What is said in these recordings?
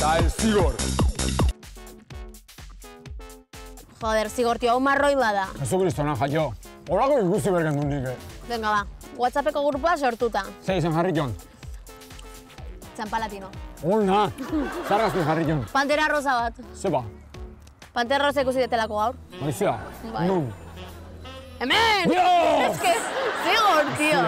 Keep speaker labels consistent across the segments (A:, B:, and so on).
A: Eta el zigor.
B: Joder, zigortio, hau marroi bada.
A: Jesukristona, jaio. Horako ikusi bergen du nik.
B: Venga, ba. WhatsAppeko grupua sortuta.
A: Ze izen jarri jon.
B: Txampalatino.
A: Ona, zarrazki jarri jon.
B: Pantera rosa bat.
A: Zeba,
B: Pantera rosa ikusi detelako gaur.
A: maizia,
B: Bai.
A: nun.
B: Hemen!
A: Dios!
B: Ez que, zigortio.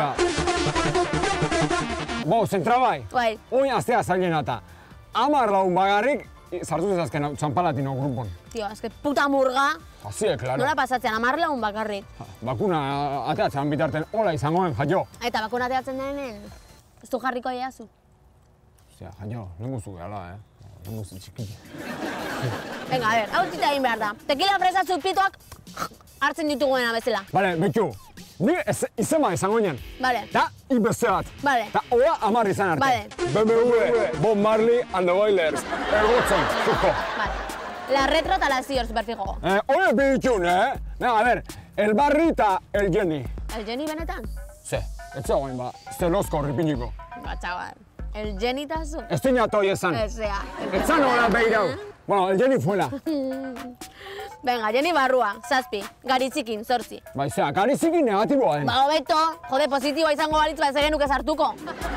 A: Bo, zentra bai.
B: Bai.
A: Oin aztea zailen eta 10 lagun bagarrik sartu zezazken Txampalatino grupon.
B: Tio, ez que puta murga.
A: Hazie, klaro.
B: Nola pasatzean, 10 lagun bakarrik.
A: Bakuna ateatzen bitarten hola izangoen, jaio.
B: Eta bakuna teatzen denen, ez du jarriko eazu.
A: Ostia, jaio, lenguzu gehala, lenguzu txikiti.
B: Venga, a ver, hau tita egin behar da. Tequila fresa zupitoak hartzen dituguena bezala.
A: Bale, betxu, ni izema izango nien.
B: Vale.
A: Ta, ibeste bat.
B: Vale.
A: Ta, oa 10 izan arte.
B: Vale.
A: BMW, Bob Marley and the Wailers. Egotzen, zuko.
B: Vale. La retro eta la zior, superfijo.
A: Oye, bitxun, Venga, a ver, el Barri eta el Jenny.
B: El Jenny benetan?
A: Ze, ez zegoen ba, zelozko horripiniko.
B: Ba, txabar. El Jenny eta zu?
A: Ez dina toi esan.
B: Ezea.
A: Ez zan hola behirau. Bueno, el Jenny fuela.
B: Venga, Jenny barrua, 7, garitzikin, 8.
A: Bai, zera, garizikin negatiboa den.
B: Ba, hobeto, jode, positiboa izango balitz, ba, ez genuke sartuko.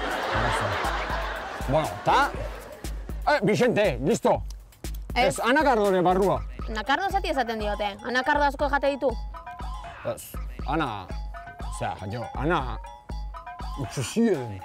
A: Bueno, ta... Vicente, listo. Ez, anakardore barrua.
B: Anakardo zati esaten diote. Anakardo asko jate ditu?
A: Ez, ana... Osea, jaio, ana... Utsuxien.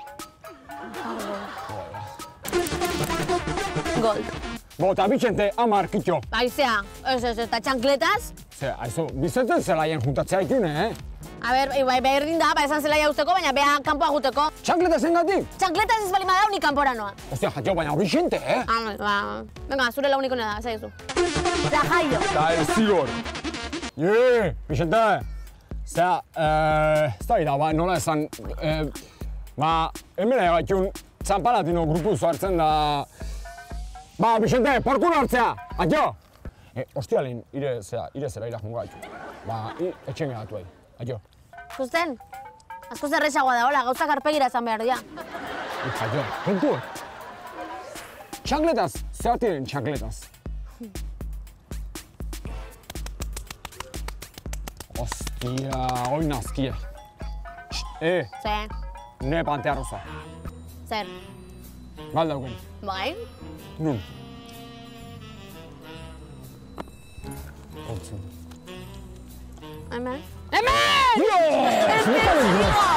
B: Gold.
A: Bo, eta Vicente, 10 kitxo.
B: Aizea, ez, eta txankletaz?
A: Zera, aizu, Vicente zelaien juntatzea ikune,
B: A ber, bai, berdin da, ba, esan zela jauzteko, baina beha kanpoa guteko.
A: Txankleta zengatik?
B: Txankletaz ez bali madau, ni kanpora noa.
A: Ostia, jaio, baina Vicente,
B: Ba, venga, zure launikone da, zaizu. Zera jaio.
A: Eta el zigor. Vicente. Zera, ez da ba, nola esan, ba, hemen egatxun Txampalatino grupu zuartzen da... Ba, Vicente, porkulo hartzea, aio! Ostialin, ire zera irajungo gaitu. Ba, etxen egatu ahi, aio.
B: Justen, asko zerrexagoa da, hola, gauzak arpegira esan behar dira.
A: Aio, kontu. Txankletaz, zer tiren txankletaz? Ostia, hoi nazkie.
B: Ze,
A: Ne Pantea Rosa.
B: zer,
A: Galdauken.
B: bai?
A: Nun. Hortzen.
B: Hemen? Hemen!
A: Dios!